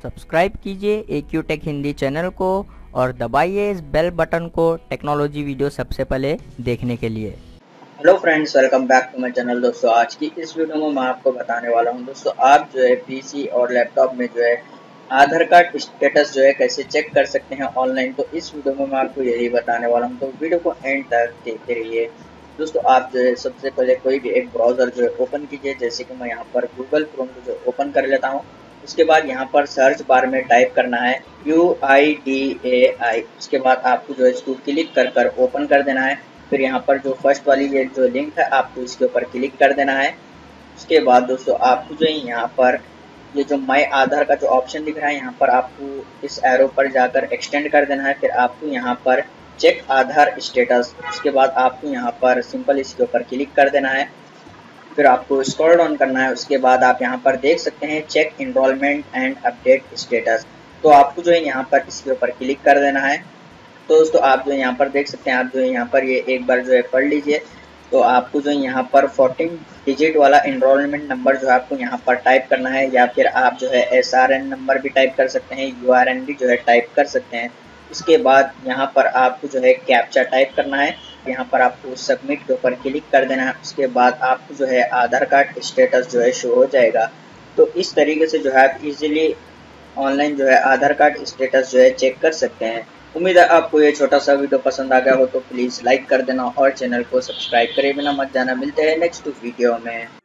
Subscribe कीजिए AQ take Hindi channel को और दबाइए इस बेल बटन को टेक्नोलॉजी वीडियो सबसे पहले देखने के लिए। Hello friends, welcome back to my channel. दोस्तों, आज की इस वीडियो में मैं आपको बताने वाला हूं दोस्तों, आप जो है पीसी और लैपटॉप में जो है आधार कार्ड स्टेटस जो है कैसे चेक कर सकते हैं ऑनलाइन। तो इस वीडियो में मैं आपको यही बताने वाला हूं, तो वीडियो को एंड तक देखते रहिए। दोस्तों, आप जो है सबसे पहले कोई भी एक ब्राउज़र जो है ओपन कीजिए। जैसे कि मैं यहाँ पर गूगल क्रोम को जो ओपन कर लेता हूँ। उसके बाद यहाँ पर सर्च बार में टाइप करना है UIDAI। उसके बाद आपको जो है इसको क्लिक कर ओपन कर देना है। फिर यहाँ पर जो फर्स्ट वाली ये जो लिंक है आपको इसके ऊपर क्लिक कर देना है। उसके बाद दोस्तों आपको जो है यहाँ पर ये जो माई आधार का जो ऑप्शन दिख रहा है, यहाँ पर आपको इस एरो पर जाकर एक्सटेंड कर देना है। फिर आपको यहाँ पर चेक आधार स्टेटस, उसके बाद आपको यहाँ पर सिंपल इसके ऊपर क्लिक कर देना है। फिर आपको स्क्रॉल डाउन करना है। उसके बाद आप यहाँ पर देख सकते हैं check enrolment and update status. तो आपको जो है यहाँ पर इसके ऊपर क्लिक कर देना है। तो दोस्तों आप जो है यहाँ पर देख सकते हैं, आप जो है यहाँ पर ये एक बार जो है पढ़ लीजिए। तो आपको जो है यहाँ पर 14 डिजिट वाला एनरोलमेंट नंबर जो है आपको यहाँ पर टाइप करना है, या फिर आप जो है SRN नंबर भी टाइप कर सकते हैं, URN भी जो है टाइप कर सकते हैं। उसके बाद यहाँ पर आपको जो है कैप्चा टाइप करना है। यहाँ पर आपको सबमिट के ऊपर क्लिक कर देना है। उसके बाद आपको जो है आधार कार्ड स्टेटस जो है शो हो जाएगा। तो इस तरीके से जो है आप इजीली ऑनलाइन जो है आधार कार्ड स्टेटस जो है चेक कर सकते हैं। उम्मीद है आपको ये छोटा सा वीडियो पसंद आ गया हो, तो प्लीज़ लाइक कर देना और चैनल को सब्सक्राइब करे बिना मत जाना। मिलते हैं नेक्स्ट वीडियो में।